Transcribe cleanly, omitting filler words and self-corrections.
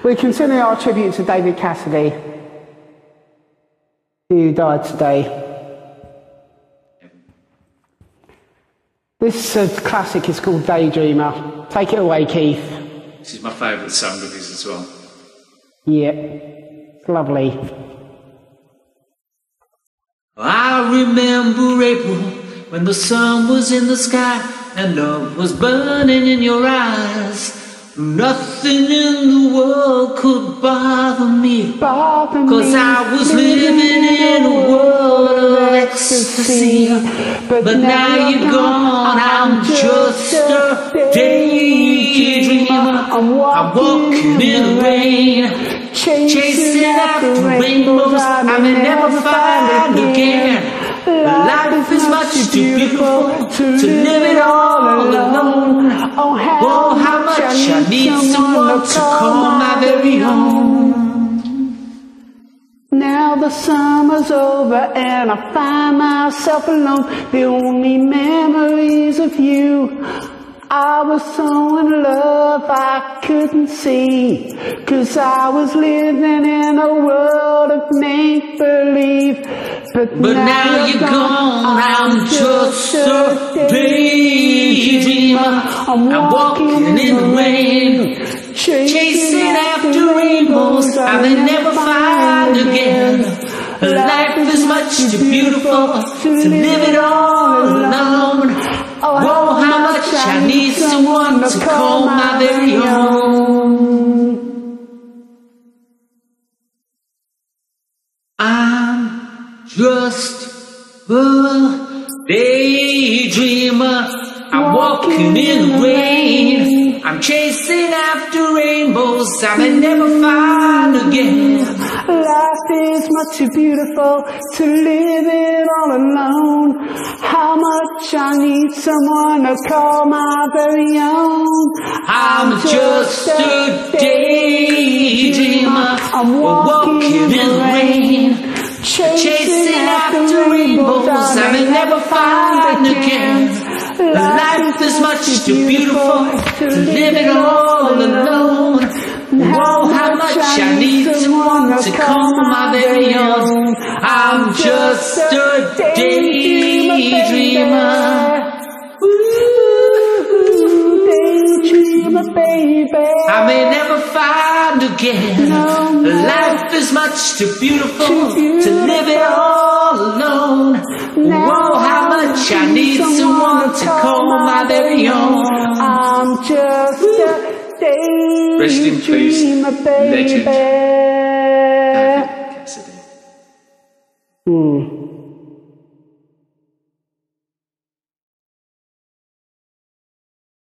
We continue our tribute to David Cassidy, who died today. This classic is called Daydreamer. Take it away, Keith. This is my favourite song of his as well. Yep, it's lovely. I remember April when the sun was in the sky and love was burning in your eyes. Nothing in the world could bother me, 'cause I was living in a world of ecstasy. But now you're gone, I'm just a daydreamer. I'm walking in the rain, chasing after rainbows I may never find again. Life is much too beautiful to live it all alone. Oh, how much I need someone to call my very own. Now the summer's over and I find myself alone. The only memories of you. I was so in love I couldn't see, 'cause I was living in a world of make-believe. But now you're gone, I'm just a daydreamer. I'm walking in the rain, chasing after rainbows I may never find again. Life is much too beautiful to live it all alone. Oh, how much I need someone to call my very own. I'm just a daydreamer. I'm walking in the rain. I'm chasing after rainbows I may never find again. Life is much too beautiful to live it all alone. How much I need someone to call my very own. I'm just a daydreamer. I'm walking in the rain, chasing after rainbows I may never find again. Life is much too beautiful to live it all alone. Oh, how much I need someone to call my very own. I'm just a daydreamer. Daydreamer, baby. I may never find again. Life is much too beautiful to live it all alone. Oh, how much I need someone to call my very own. I'm just a daydreamer, Rest in peace, baby. legend David Cassidy.